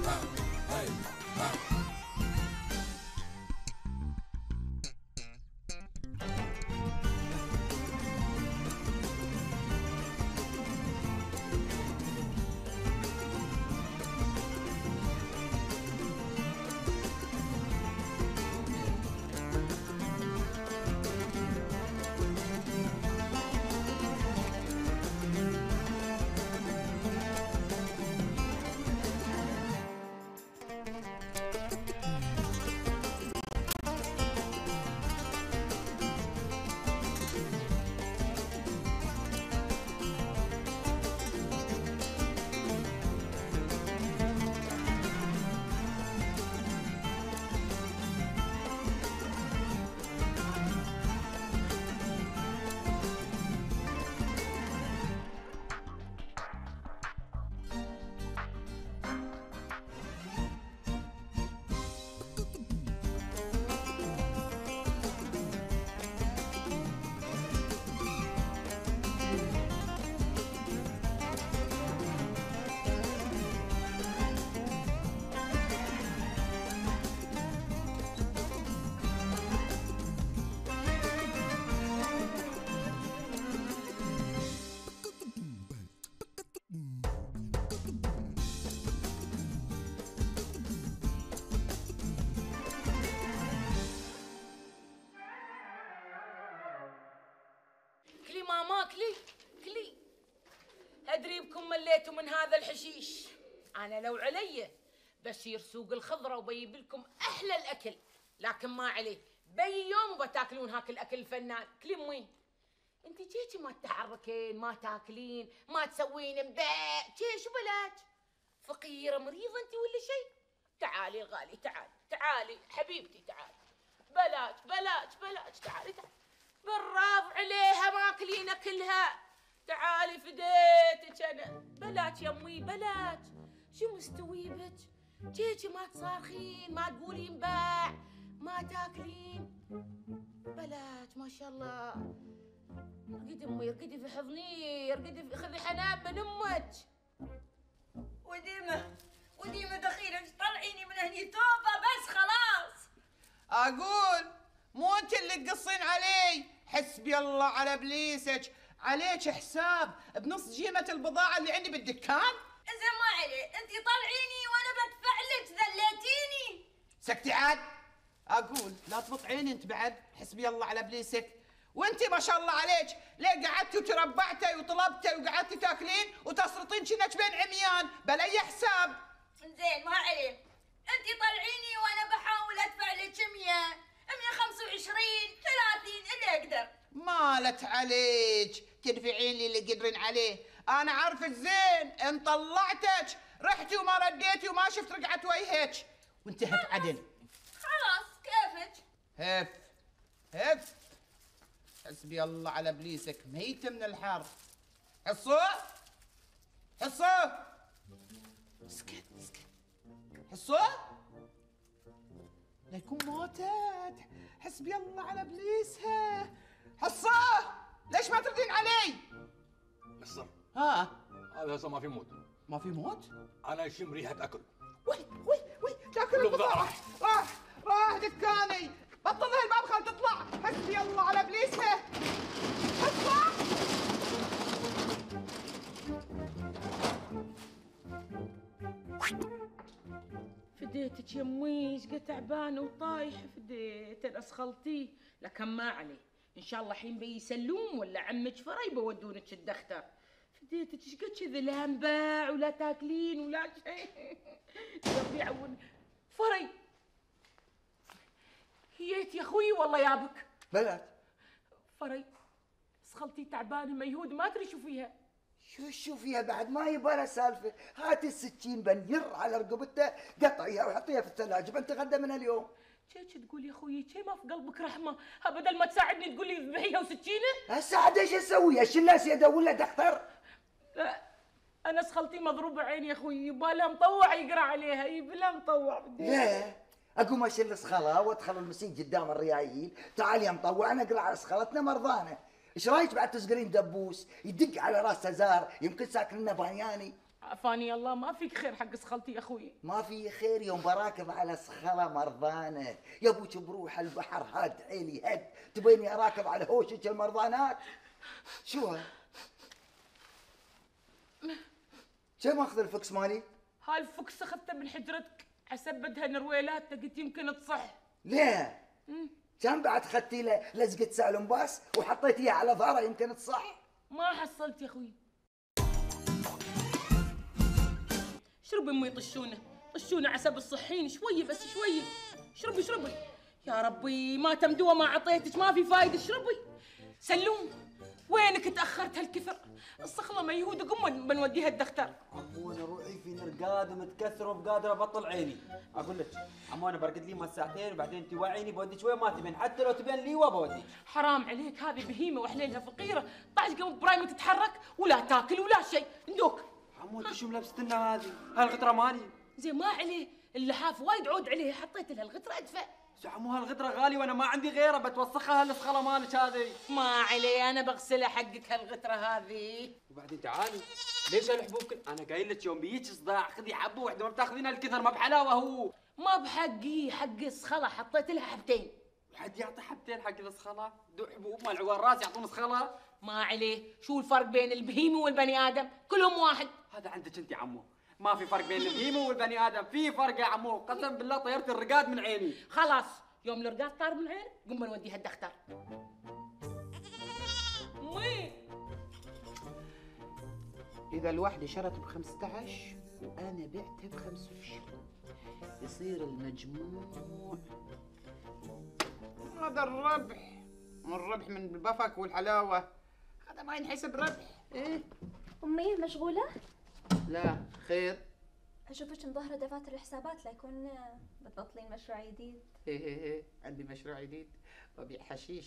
ماما كلي ادري بكم مليتوا من هذا الحشيش. انا لو علي بسير سوق الخضره وبجيب لكم احلى الاكل، لكن ما عليه، بي يوم وبتاكلون هاك الاكل الفنان. كلي امي انت جيتي ما تتحركين، ما تاكلين، ما تسوين مباع شو بلاش؟ فقيره مريضه انت ولا شيء؟ تعالي الغالي، تعالي حبيبتي، تعالي. بلاش تعالي بالراض عليها ماكلين كلها. تعالي فديتك انا. بلاش يا امي بلاش. شو مستوي بك؟ جيتي ما تصارخين، ما تقولين باع، ما تاكلين. بلاش ما شاء الله. ارقدي امي، ارقدي في حضني، ارقدي خذي حنان من امك. وديمه دخيلة طلعيني من هني توبه بس خلاص. اقول مو انت اللي تقصين علي، حسبي الله على ابليسك، عليك حساب بنص جيمة البضاعة اللي عندي بالدكان. زين ما عليه، انت طلعيني وانا بدفع لك، ذليتيني. سكتي عاد. اقول لا تبطعيني انت بعد، حسبي الله على ابليسك. وانت ما شاء الله عليك، ليه قعدتي وتربعتي وطلبتي وقعدتي تاكلين وتسرطين شنك بين عميان بلا حساب. زين ما عليه، انت طلعيني وانا بحاول ادفع لك 125 30 اللي اقدر. مالت عليك تدفعين لي اللي قدرين عليه، انا عارفك زين. ان طلعتك رحتي وما رديتي وما شفت رجعت وجهك وانتهت عدل. خلاص كيفك؟ هف حسبي الله على ابليسك، ميت من الحر. حصو اسكت حصو لا يكون موتت. حسبي الله على ابليسها. حصو ليش ما تردين علي؟ مستر هذا هسه ما في موت. ما في موت؟ انا اشم ريحه اكل. وي تاكل البضاعة. راح دكاني. بطل الباب خل تطلع. حسبي الله على ابليسها. حصو فديتك يمي، ايش قد تعبانه وطايحه. فديت الاسخلتيه، لكن ما عليه، ان شاء الله حين بيسلوم ولا عمك فري بودونك الدختر. فديتك ايش قد كذا، لا انباع ولا تاكلين ولا شيء. ربي يعون. فري هيت يا اخوي والله يابك. بلات فري اسخلتي تعبانه ميهود ما ادري شو فيها. شو فيها بعد؟ ما يبغى سالفه. هات السكين بنير على رقبته، قطعيها وحطيها في الثلاجه بنتغدى منها اليوم. شي تقول يا اخوي؟ شي ما في قلبك رحمه؟ بدل ما تساعدني تقول لي اذبحيها وسكينه. هسه ايش اسوي؟ ايش الناس يدور له دكتور؟ لا انا سخلتي مضروبه عيني يا اخوي، يبالها مطوع يقرا عليها، يبالها مطوع. لا اقوم اشيل الصخله وادخل المسيج قدام الريايل. تعال يا مطوع انا اقرا على صخلتنا مرضانه. ايش رايك بعد تسقرين دبوس يدق على راسه زار، يمكن ساكن لنا بانياني. عافاني الله، ما فيك خير حق صخلتي يا اخوي. ما في خير يوم براكب على صخلة مرضانة. يا ابوك بروح البحر هاد حيلي هد، تبيني اراكب على هوشك المرضانات؟ شو ماخذ الفكس مالي؟ هاي الفكس اخذته من حجرتك، عسبدها نرويلات، قلت يمكن تصح. ليه؟ كم بعد خدتي له لزقة سالم باس وحطيتيها على ظهره يمكن تصح؟ ما حصلت يا اخوي. شربي امي، طشونه عسب الصحين، شوي بس شوي. شربي يا ربي، ما تمدوه ما عطيتك، ما في فايده، شربي. سلوم وينك تاخرت هالكثر؟ الصخله ميهوده، قم بنوديها الدكتور. عمو انا روحي في نرقاد ومتكسر وبقادر ابطل عيني. اقول لك عمو انا برقد لي ما ساعتين وبعدين توعيني بوديك وين ما تبين، حتى لو تبين لي وبوديك. حرام عليك، هذه بهيمه وحليلها فقيره، طاش قام برايم تتحرك ولا تاكل ولا شيء، ندوك. عمو انت شو ملبستنا هذه؟ هالغتره مالي. زين ما عليه، اللحاف وايد عود عليه، حطيت لها الغتره ادفع. يا عمو هالغتره غالي وانا ما عندي غيرها، بتوسخها هالصخله مالك هذه. ما عليه، انا بغسلها حقك هالغتره هذه. وبعدين تعالي، ليش هالحبوب انا قايل لك يوم بيجيك صداع خذي حبه واحده، ما بتاخذين هالكثر، ما بحلاوه هو. ما بحقي، حق الصخله حطيت لها حبتين. حد يعطي حبتين حق الصخله؟ دو حبوب مال عوار راس يعطون صخله؟ ما عليه، شو الفرق بين البهيمه والبني ادم؟ كلهم واحد. هذا عندك انت يا عمو، ما في فرق بين البهيمه والبني ادم، في فرق يا عمو، قسم بالله طيرت الرقاد من عيني. خلاص، يوم الرقاد طار من عينك قم بنوديها الدكتور. مي إذا الوحدة شرت ب15 وأنا بعتها ب25 يصير المجموع هذا الربح من البفك والحلاوة، هذا ما ينحسب ربح. إيه؟ أمي مشغولة؟ لا خير. أشوفك مظهرة دفاتر الحسابات، لا يكون بتبطلين مشروع جديد. إيه عندي مشروع جديد، ببيع حشيش.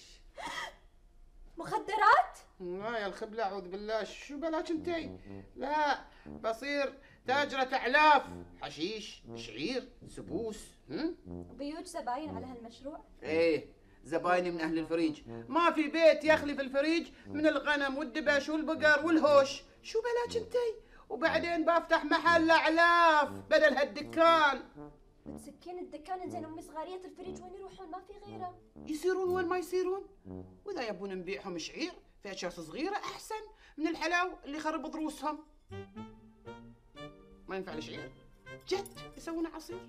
مخدرات؟ لا يا الخبلة أعوذ بالله، شو بلاش انتي؟ لا، بصير تاجرة أعلاف، حشيش، شعير، سبوس. بيوت زباين على هالمشروع؟ ايه، زبايني من أهل الفريج، ما في بيت يخلي في الفريج من الغنم والدبش والبقر والهوش، شو بلاش انتي؟ وبعدين بفتح محل أعلاف بدل هالدكان. بتسكين الدكان، زين أمي صغارية الفريج وين يروحون؟ ما في غيره. يصيرون وين ما يصيرون، وإذا يبون نبيعهم شعير في أشياء صغيرة أحسن من الحلاو اللي يخرب ضروسهم. ما ينفع الشعير، جد يسوون عصير.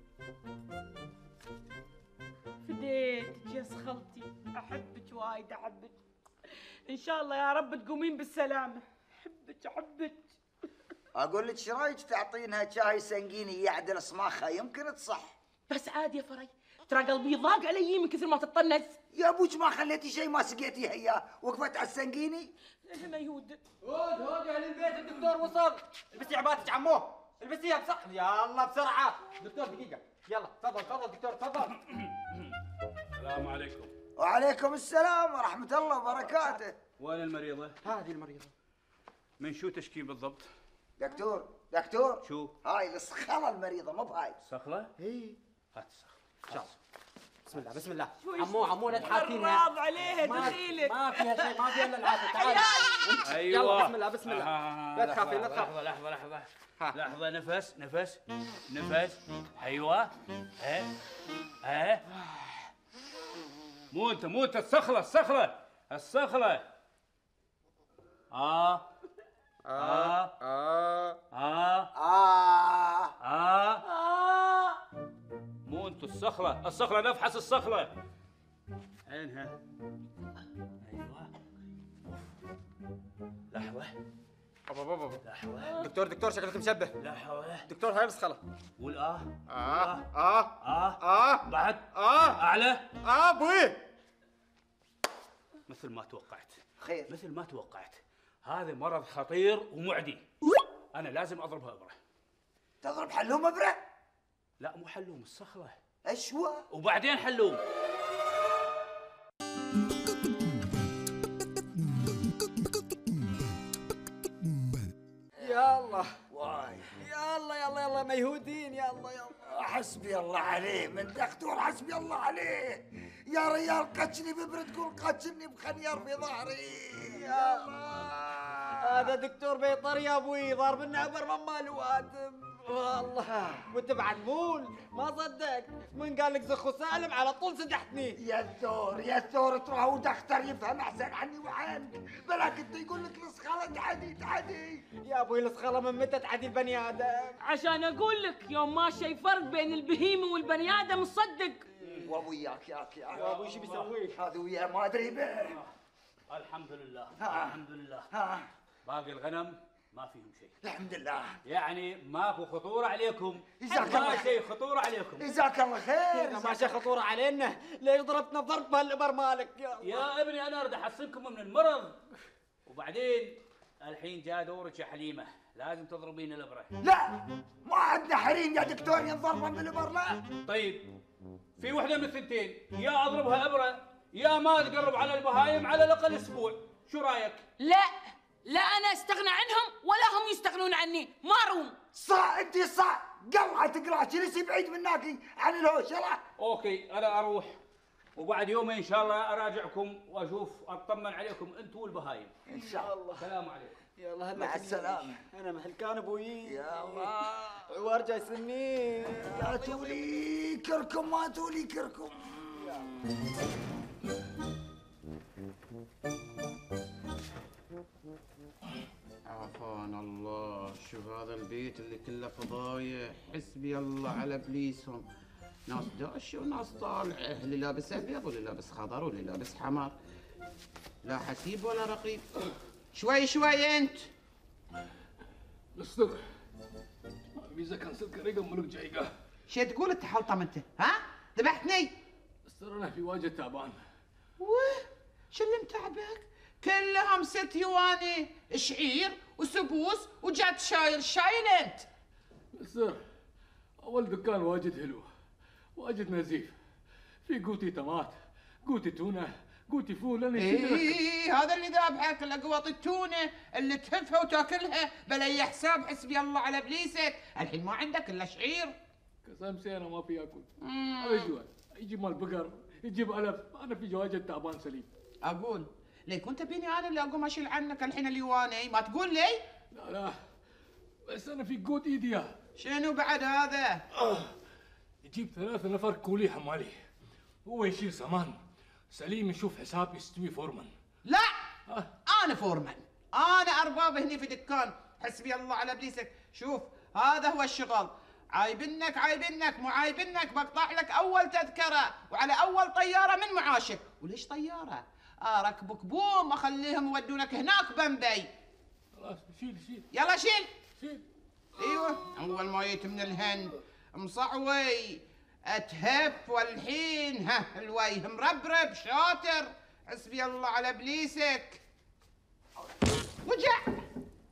فديتك يا صخلتي، احبك وايد، احبك. ان شاء الله يا رب تقومين بالسلامه، احبك. اقول لك ايش رايك تعطينها شاي سنقيني يعدل صماخها يمكن تصح. بس عادي يا فري، ترى قلبي ضاق علي من كثر ما تطنز. يا ابوك ما خليتي شيء ما سقيتيها اياه، وقفت على السنقيني. هنا يهود. هود يا اهل البيت، الدكتور وصل. البسي عباتك عمو، البسيها بسرعه، يا الله بسرعه. دكتور دقيقه، يلا تفضل دكتور تفضل. السلام عليكم. وعليكم السلام ورحمه الله وبركاته. وين المريضة؟ هذه المريضه. من شو تشكي بالضبط؟ دكتور شو؟ هاي الصخله المريضه مو بهاي. صخلة؟ اي هات الصخلة. شاف. بسم الله عمو لا تحاكينها. الراض عليها دخيلك. ما فيها شيء، ما فيها الا العافيه. تعال ايوه يلا بسم الله. لا تخافي لا تخافي. لحظة نفس. ايوه. مو انت الصخلة. مو انتو الصخلة نفحص الصخلة. عينها. ايوه. لحظة. دكتور شكلك مشبه. لحظة. دكتور هاي الصخلة. قول بعد. اعلى. ابوي. مثل ما توقعت. خير. مثل ما توقعت، هذا مرض خطير ومعدي. انا لازم اضربها ابره. تضرب حلوم ابره؟ لا مو حلوم، الصخلة. اشوى. وبعدين حلوم. يا الله واي يا الله ميهودين. يا الله حسبي الله عليه من دكتور، حسبي الله عليه. يا ريال قتلني ببرد تقول قتلني بخنير في ظهري. يا الله هذا دكتور بيطري يا ابوي، ضارب لنا عبر مال واتم والله. وانت بعد مول ما صدق من قال لك زخ وسالم على طول سدحتني. يا الثور تروح ودكتور يفهم احسن عني وعنك، بلاك انت يقول لك الصخاله تعدي. يا ابوي الصخاله من متى تعدي البني ادم؟ عشان اقول لك يوم ما شي فرق بين البهيمه والبني ادم صدق. وابوياك يا ابوي شو بيسوي؟ هذا وياه ما ادري به. الحمد لله ها. الحمد لله. ها باقي الغنم ما فيهم شيء، الحمد لله. يعني ماكو خطوره عليكم. جزاك الله ما خير. شيء خطوره عليكم. جزاك الله خير. اذا ما شي خطوره علينا ليش ضربتنا ضرب بهالابر مالك؟ يا ابني انا اريد احصنكم من المرض. وبعدين الحين جاء دورك يا حليمه، لازم تضربين الابره. لا ما عندنا حريم يا دكتور ينضرب بالابر لا. طيب في وحده من الثنتين، يا اضربها ابره يا ما تقرب على البهايم على الاقل اسبوع، شو رايك؟ لا انا استغنى عنهم ولا هم يستغنون عني، ما اروم. صح انت صح، قلعه تقلع جلسي بعيد مناكي عن الهوش. يلا اوكي انا اروح، وبعد يومين ان شاء الله اراجعكم واشوف اطمن عليكم انتم والبهايم. ان شاء الله. السلام عليكم. يلا هلا مع السلامه. انا محل كان ابوي. يا الله عوار جاي سني. لا تولي كركم ما تولي كركم. عافانا الله، شو هذا البيت اللي كله فضايح، حسبي الله على ابليسهم. ناس داشه وناس طالعه، اللي لابس ابيض واللي لابس خضر واللي لابس حمر، لا حسيب ولا رقيب. شوي انت. مستر ميزة كان سكريقة ملوك جايقة. شو تقول انت حلطم انت؟ ها؟ ذبحتني. مستر انا في واجد تعبان. شو اللي متعبك؟ كلهم 6 يواني شعير وسبوس وجات شايل انت. مستر اول دكان واجد حلو، واجد نزيف، في قوتي طماط، قوتي تونة، قوتي فول. انا هذا اللي ذابحك، الاقواط التونه اللي تهفها وتاكلها بلا حساب. حسبي الله على ابليسك، الحين ما عندك الا شعير. قسم سينا ما في اكل. هذا جوع، يجيب مال بقر، يجيب علف، انا في واجد تعبان سليم. اقول ليه كنت بيني انا اللي اقوم اشيل عنك الحين اليواني؟ ما تقول لي؟ لا بس انا في قوت ايدي. شنو بعد هذا؟ يجيب 3 نفر كولي حمالي، هو يشيل سامان، سليم يشوف حساب يستوي فورمان. لا انا فورمان، انا ارباب هني في دكان. حسبي الله على ابليسك. شوف هذا هو الشغل، عايبنك مو عايبنك، بقطع لك اول تذكره وعلى اول طياره من معاشك. وليش طياره؟ اركبك بوم اخليهم يودونك هناك بمبي. خلاص شيل يلا شيل. ايوه اول ما جيت من الهند مصعوي اتهف، والحين الوجه مربرب شاطر. حسبي الله على ابليسك. وجع.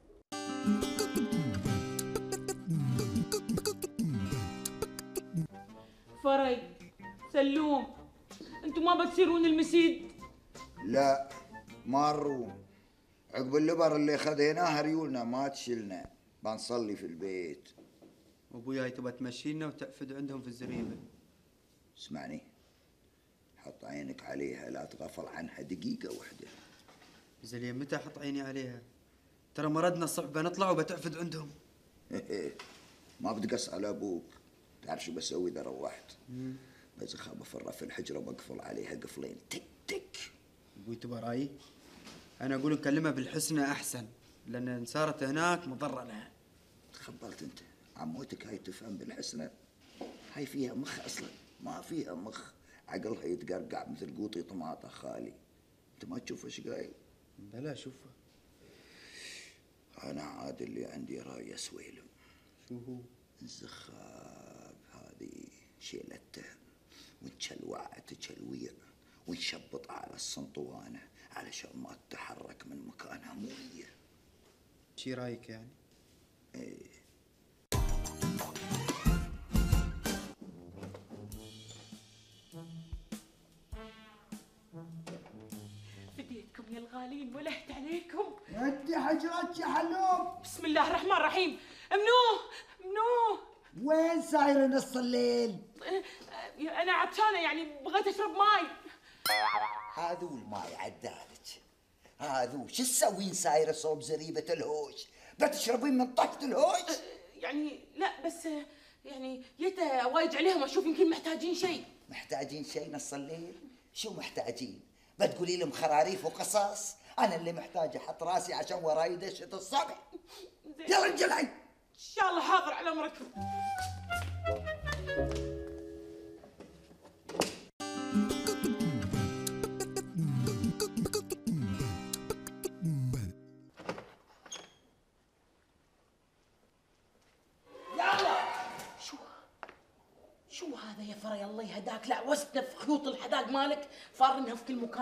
فري سلوم، انتم ما بتصيرون المسيد؟ لا ما نروم، عقب اللبر اللي خذيناها ريولنا ما تشيلنا، بنصلي في البيت. ابوياي تبى تمشينا وتعفد عندهم في الزريبه. اسمعني، حط عينك عليها، لا تغفل عنها دقيقة واحدة. زين متى احط عيني عليها؟ ترى مردنا الصحبه نطلع وبتعفد عندهم. ما بتقص على ابوك، تعرف شو بسوي اذا روحت؟ بس اخاف افرها في الحجرة وبقفل عليها قفلين تك تك. ابوي تبى رايي؟ انا اقول نكلمها بالحسنى احسن، لان ان صارت هناك مضره لها. تخبلت انت، عموتك هاي تفهم بالحسنى؟ هاي فيها مخ اصلا، ما فيها مخ، عقلها يتقرقع مثل قوطي طماطة خالي. انت ما تشوف ايش قايل؟ بلا شوفها. انا عاد اللي عندي راي سويلم. شو هو؟ الزخاب هذه شيلته ونشلوعه تشلويع ونشبط على السنطوانه علشان ما تتحرك من مكانها مو هي. شي رايك يعني؟ ايه. فديتكم يا الغالين ولهت عليكم. ودي حجرتك يا حلوم. بسم الله الرحمن الرحيم. منو وين سايره نص الليل؟ انا عطشانه، يعني بغيت اشرب ماي. هذا الماي عدالك، هذو شو تسوين سايره صوب زريبه الهوش؟ بتشربين من طحت الهوش؟ يعني لا بس يعني يتا وايج عليهم اشوف يمكن محتاجين شيء. محتاجين شيء نص الليل؟ شو محتاجين؟ بتقولي لهم خراريف وقصص؟ انا اللي محتاج احط راسي عشان وراي دشه الصبح. يلا انجلعي. ان شاء الله حاضر على امرك. شو هذا يا فري الله يهداك؟ لا وسنا في خيوط الحداق مالك فارنها في كل مكان.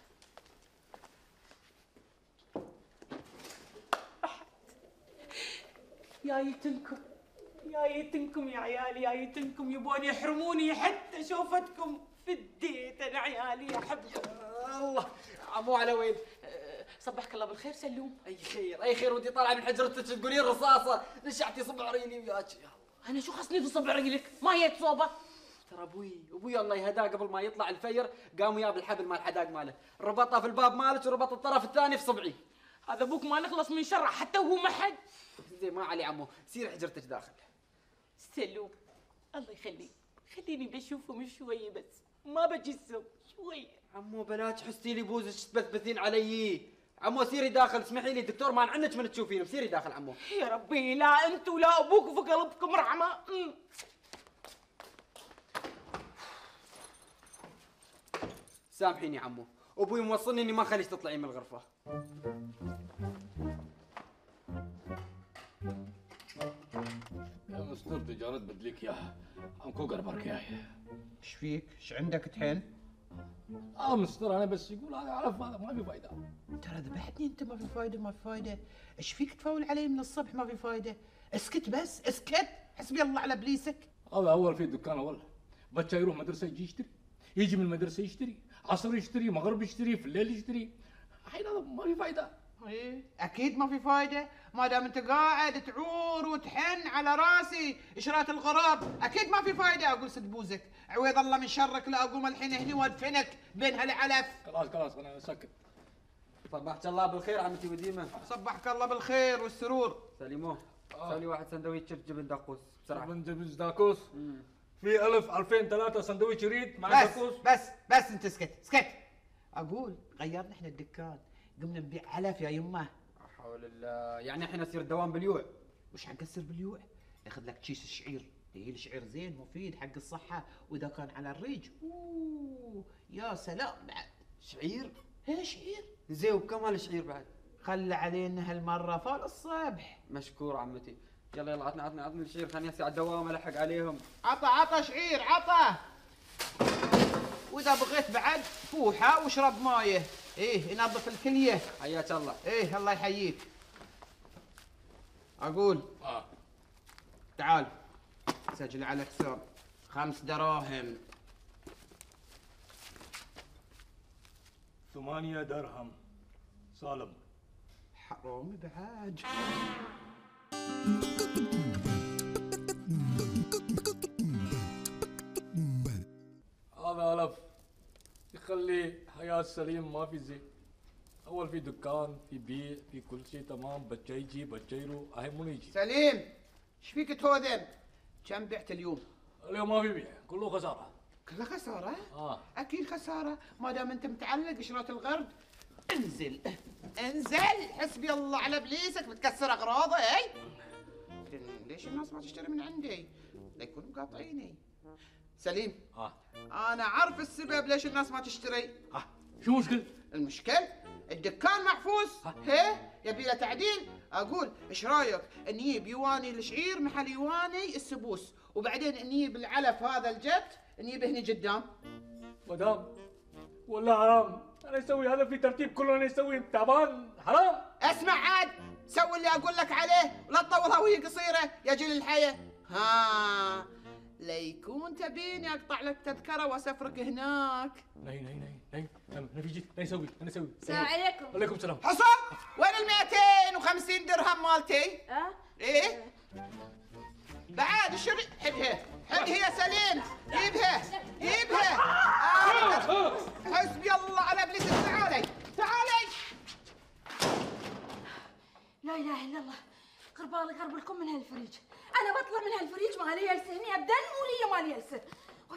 يا يتنكم يا يتنكم يا عيالي، يا يتنكم يبون يحرموني حتى شوفتكم. فديت انا عيالي يا حبيبي. الله عمو على وين؟ صبحك الله بالخير سلوم. اي خير اي خير، وانتي طالعه من حجرتك تقولين رصاصه لشعتي صبع ريلي وياك. انا شو خصني في صبع رجلك؟ ما هي صوبه. ترى ابوي الله يهداه قبل ما يطلع الفير قام وياه بالحبل مال الحداق ماله، ربطه في الباب مالك وربط الطرف الثاني في صبعي. هذا ابوك ما نخلص من شره حتى وهو ما حد. زين ما علي عمو، سير حجرتك داخل. سلوم الله يخليك، خليني بشوفهم شويه بس، ما بجسهم شويه. عمو بلاش حستي لي بوزك تبثبثين علي. عمو سيري داخل، اسمحي لي الدكتور ما عنك من تشوفينهم، سيري داخل عمو. يا ربي لا انت ولا ابوك في قلبكم رحمه. سامحيني عمو، ابوي موصلني اني ما خليك تطلعين من الغرفه. يا مستر تجارة بدلك اياها، عمكو قربك ياي. ايش فيك؟ ايش عندك تحن؟ مستر انا بس يقول هذا علف هذا ما في فايده. ترى ذبحتني انت، ما في فايده ما في فايده. ايش فيك تفاول علي من الصبح؟ ما في فايده. اسكت بس اسكت، حسبي الله على ابليسك. هذا اول في الدكان اول، بچه يروح مدرسه يجي يشتري، يجي من المدرسه يشتري، عصر يشتري، مغرب يشتري، في الليل يشتري. الحين هذا ما في فايده. ايه اكيد ما في فايده، ما دام انت قاعد تعور وتحن على راسي اشرات الغراب، اكيد ما في فايده. اقول سد بوزك، عويض الله من شرك، لا اقوم الحين هني وادفنك بين هالعلف. خلاص انا ساكت. صبحك الله بالخير عمتي وديمه. صبحك الله بالخير والسرور. سليموه، سوي لي واحد سندويتش جبن داقوس بسرعه. جبن داقوس؟ في 1000 2000 3 سندويتش يريد مع داقوس. بس انت اسكت. اقول غيرنا احنا الدكان، قمنا نبيع علف يا يمه. لا حول الله، يعني الحين اصير الدوام باليوع. وش حق يصير باليوع؟ ياخذ لك كيس الشعير، هي الشعير زين مفيد حق الصحه، واذا كان على الريج يا سلام بعد. شعير؟ ايه شعير. زين وبكم الشعير بعد؟ خلى علينا هالمره فال الصبح. مشكور عمتي. يلا عطني الشعير، خليني اسي على الدوام الحق عليهم. عطى شعير عطى. واذا بغيت بعد فوحه واشرب مويه، ايه ينظف الكليه. حياك الله. ايه الله يحييك. اقول تعال سجل على حساب 5 دراهم. 8 درهم. سالم. حرامي بعد. هذا ألف يخلي حياة سليم، ما في زين. أول في دكان، في بيع، في كل شيء تمام، بچه يجي بچه يروح، أهم من يجي. سليم ايش فيك تهودم؟ كم بعت اليوم؟ اليوم ما في بيع، كله خسارة. كلها خسارة؟ أكيد خسارة، ما دام أنت متعلق قشرات الغرد. انزل حسبي الله على ابليسك، بتكسر اغراضي. ليش الناس ما تشتري من عندي؟ لا يكونوا مقاطعيني. سليم انا عارف السبب ليش الناس ما تشتري. شو المشكلة؟ المشكلة الدكان محفوظ، يبي له تعديل. اقول ايش رايك نجيب يواني الشعير محل يواني السبوس، وبعدين نجيب العلف هذا الجت نجيبه هنا قدام. مدام والله حرام، انا اسوي هذا في ترتيب كله، انا اسوي تعبان حرام. اسمع عاد، سوي اللي اقول لك عليه ولا تطولها وهي قصيره يا جيل الحياه. ليكون تبيني اقطع لك تذكره واسفرك هناك. ناي انا في اسوي السلام عليكم. وعليكم السلام. حصل وين ال 250 درهم مالتي؟ ايه بعد الشري. حدها يا سليم، جيبها حسبي الله على ابليس. تعالي اضرب لكم من هالفريج. انا بطلع من هالفريج ما لي هالسهني ابدا ولي ما لي هالسه.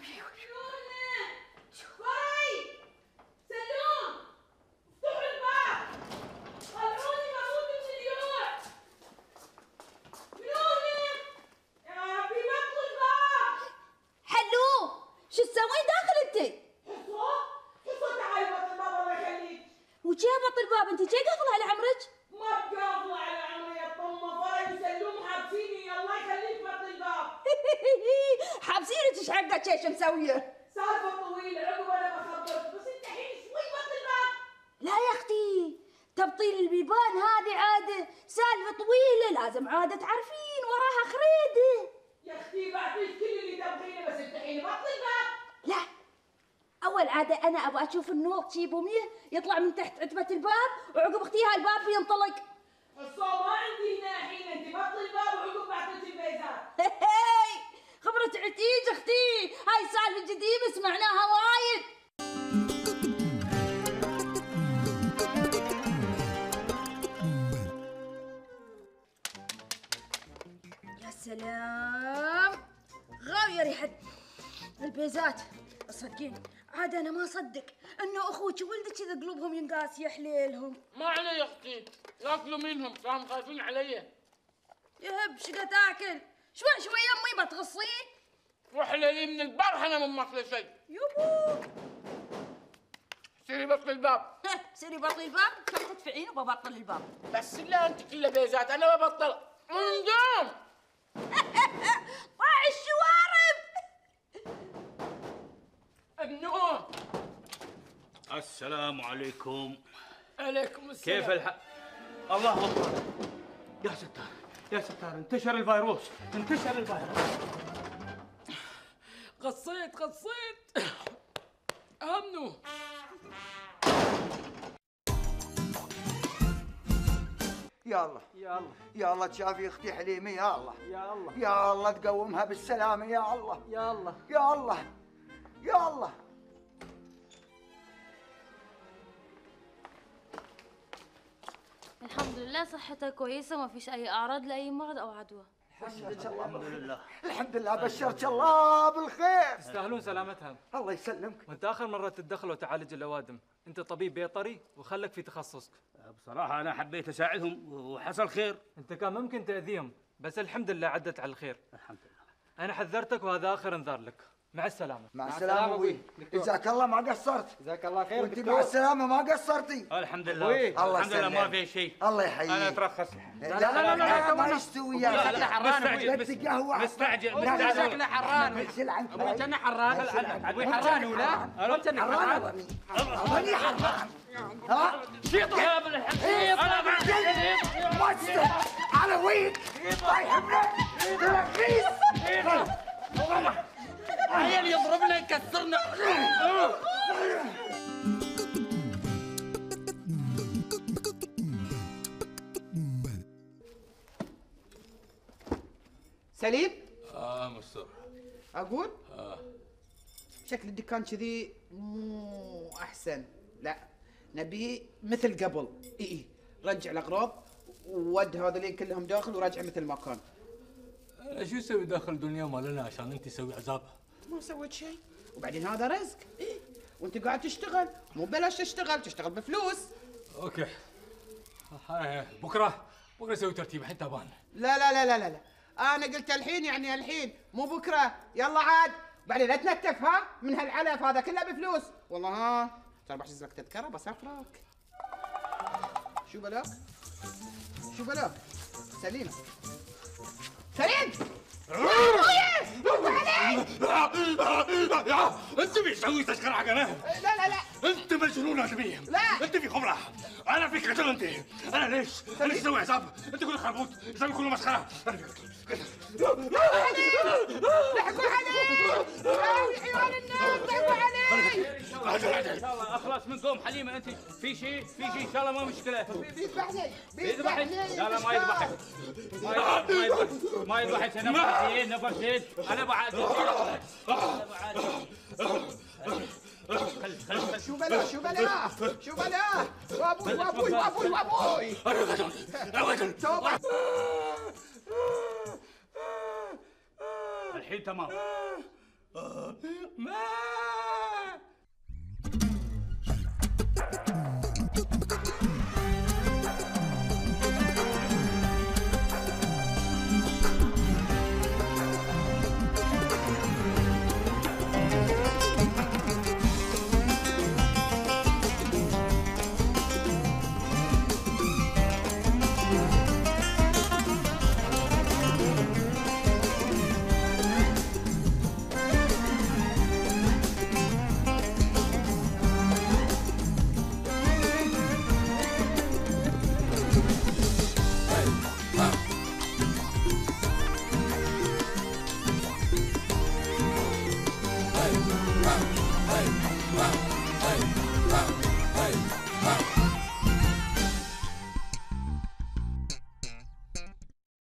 شوي سلوم افتحوا الباب طلعوني بموت من الجوع. منوهن يا ربي بطلوا الباب. حلو شو تسوين داخل انت؟ حصة تعالي بطل الباب الله يخليك. وجي بطل الباب انت جاي قافله على عمرك؟ ما بقافله على عمري يا طمه فرج وسلوم حابسيني الله يخليك بطل الباب. حابسينك ايش حقك ايش مسويه؟ سالفة طويلة عقب انا بخبرك بس انت الحين شوي بطل الباب. لا يا اختي تبطيل البيبان هذه عاده سالفه طويله لازم عاده تعرفين وراها خريده. يا اختي بعطيك كل اللي تبغينه بس انت الحين بطل الباب. لا اول عاده انا ابغى اشوف النور شي بوميه يطلع من تحت عتبه الباب وعقب اختيها الباب بينطلق. الصوم ما عندي هنا الحين انت بطل الباب وعقب بعطيك البيزات. خبرة عتيج اختي هاي سالفه جديده سمعناها وايد. يا سلام غاويه ريحه البيزات. صدقين عاد انا ما اصدق انه اخوك وولدك اذا قلوبهم ينقاس يا حليلهم. ما علي يا اختي ياكلوا منهم كانوا خايفين علي. يهب شقة تاكل شوي شوي يمي بتغصين. روح لي من البارحه انا ما ماكله شيء. يبو سيري بطل الباب. سيري بطل الباب كم تدفعين وببطل الباب. بس لا انت كله بيزات انا ببطل من دوم. طاع الشوارب. ابنوه السلام عليكم. عليكم السلام. كيف الحال؟ الله اكبر. يا ستار يا ستار انتشر الفيروس انتشر الفيروس. قصيت امنوا. يا الله يا الله يا الله تشافي اختي حليمه يا الله يا الله يا الله تقومها بالسلامه يا الله يا الله يا الله يا الله. الحمد لله صحتها كويسة ما فيش أي أعراض لأي مرض أو عدوى. الحمد لله. الحمد لله بشرك الله بالخير. تستاهلون سلامتها. الله يسلمك. وانت اخر مره تتدخل وتعالج الاوادم، انت طبيب بيطري وخلك في تخصصك. بصراحة أنا حبيت أساعدهم وحصل خير. انت كان ممكن تأذيهم بس الحمد لله عدت على الخير. الحمد لله. انا حذرتك وهذا اخر انذار لك. مع السلامة. مع السلامة ابوي. جزاك الله ما قصرت. جزاك الله خير. وانت مع السلامة ما قصرتي. الحمد لله. الله الحمد لله ما في شيء. الله يحييك. أنا أترخص. لا ما يستوي يا شكله حران. مستعجل شكله حران. شيل عنك. كان حران. ابوي حران ولا؟ كان حران. أظني حران. ها؟ شيطان يا ابن الحبيب. أنا وسط على وين؟ طايح منك. تركيز. عيل يضربنا يكسرنا. سليم مستر. اقول شكل الدكان كذي مو احسن. لا نبي مثل قبل. اي رجع الاغراض وود هذولين كلهم داخل وراجع مثل ما كان. انا شو اسوي داخل الدنيا مالنا عشان انت تسوي عذاب؟ ما سويت شيء وبعدين هذا رزق. إيه؟ وانت قاعد تشتغل مو ببلاش تشتغل بفلوس. اوكي بكره نسوي ترتيب حتى بان. لا لا لا لا لا انا قلت الحين يعني الحين مو بكره. يلا عاد بعدين لا تنتف ها من هالعلف هذا كله بفلوس. والله ها ترى بحجز لك تذكره بسافرك. شو بلاك سليم انت بيسوي تذكره حق انا؟ لا انت مجنون ادمي. لا انت في خبره. انا في قتل انت. انا ليش اسوي عذاب؟ انت كله خربوط يسوي كله مسخره. ضحكوا علي يا عيال الناس ضحكوا علي. ان شاء الله اخلص منكم. حليمه انت في شيء ان شاء الله ما مشكله. بيذبحني لا ما يذبحك ما يذبحك. نفر زين انا بعد شو بلا وابوي الحين تمام. ما